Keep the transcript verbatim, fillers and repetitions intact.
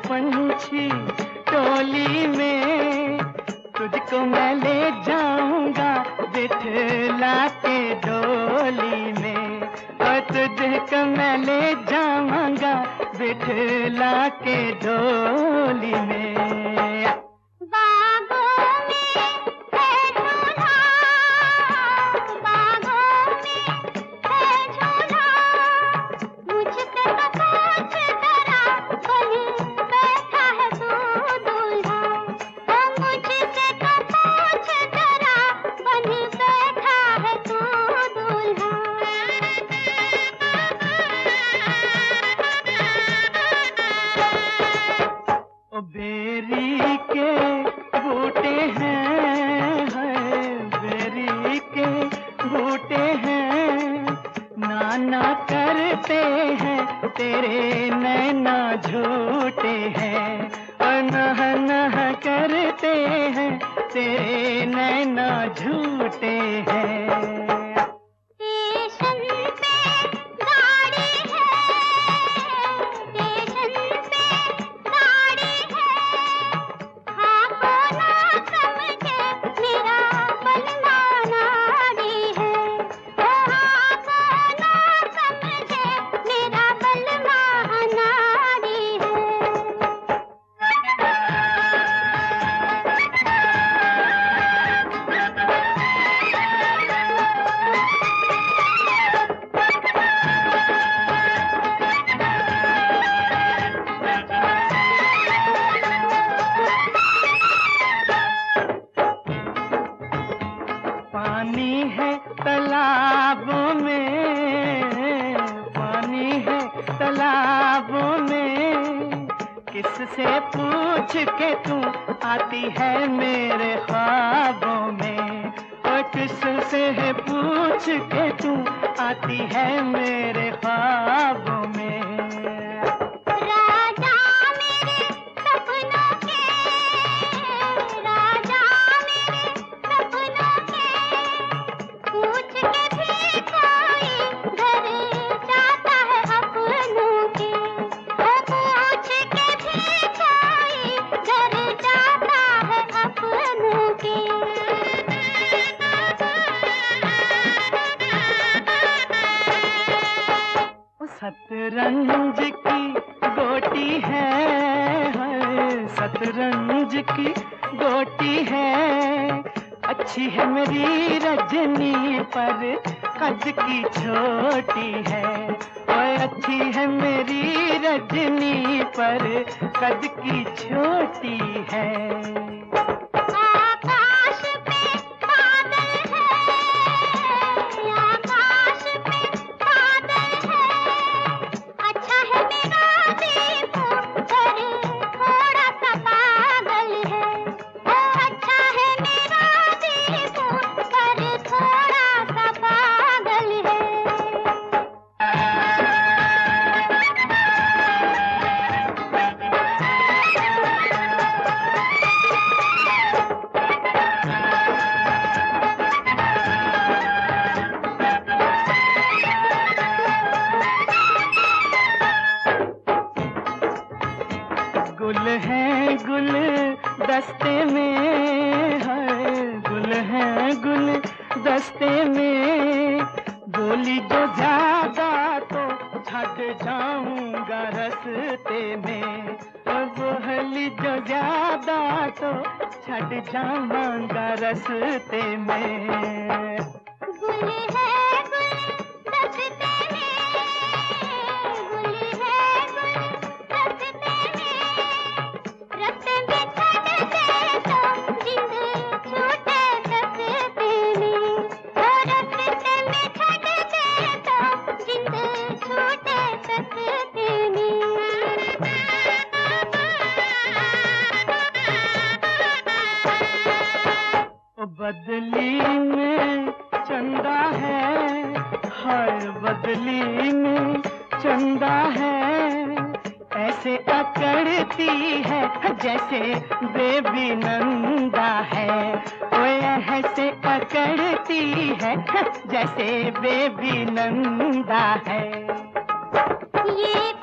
पंछी टोली में, तुझको मैं ले जाऊंगा बिठला के डोली में, और तुझको मैं ले जाऊंगा बिठला के डोली में। बेरी के बूटे हैं, है बेरी के बूटे हैं, नाना करते हैं तेरे नैना झूठे हैं, और नह नह करते हैं तेरे नैना झूठे हैं। पानी है तालाबों में, पानी है तालाबों में, किससे पूछ के तू आती है मेरे ख्वाबों में, और किससे पूछ के तू आती है मेरे ख्वाबों में। सतरंज की गोटी है, है सतरंज की गोटी है, अच्छी है मेरी रजनी पर कद की छोटी है, और अच्छी है मेरी रजनी पर कद की छोटी है। गुल है गुल दस्ते में, है गुल है गुल दस्ते में, बोली जो ज्यादा तो छड़ जाऊंगा रस्ते में, और बोली जो ज्यादा तो छड़ जाऊंगा रस्ते में। गुल है गुल दस्ते बदली में चंदा है, हर बदली में चंदा है, ऐसे अकड़ती है जैसे बेबी नंदा है, ओए ऐसे अकड़ती है जैसे बेबी नंदा है। ये